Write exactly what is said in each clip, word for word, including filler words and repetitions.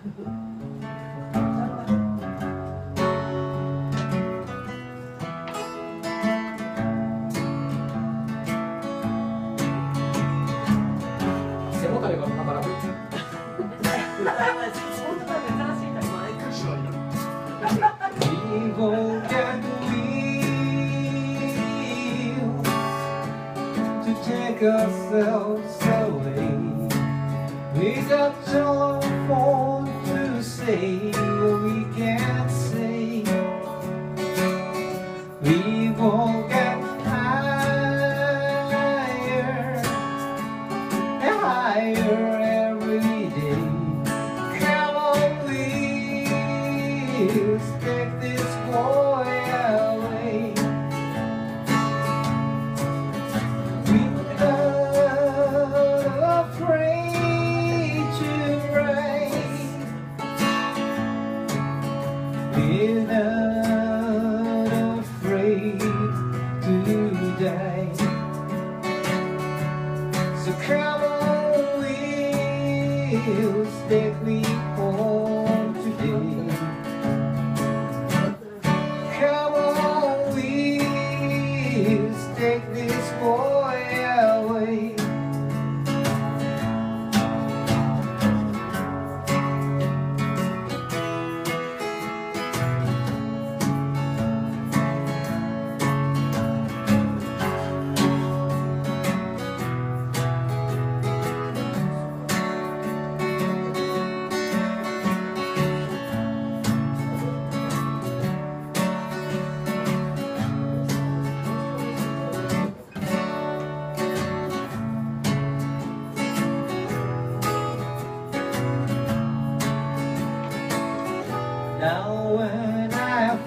背もたれがなかなかWe won't get wheel to take ourselves away. We got telephone to say what we can't say. We won't get higher and higher every day. Come on, wheels, take this boy away. We're not afraid to ride. We're not afraid to die. So come on, wheels, take me home today. Come on, wheels, take this boy away. Now when I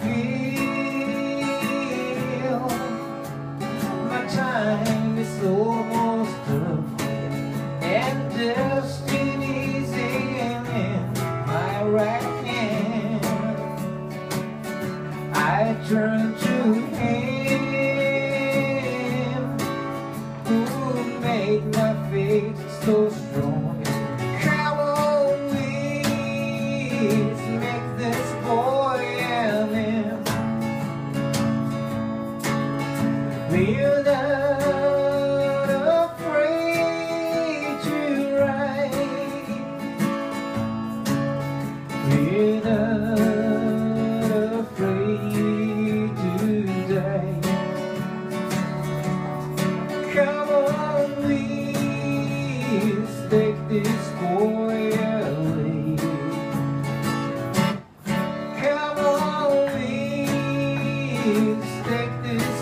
feel my time is almost up and destiny's in my right hand, I turn to Him who made my faith so strong. Come on, please, make this boy and him. We're not afraid to ride. We're not afraid to die. Come on, please, take this boy away. Come on, please, take this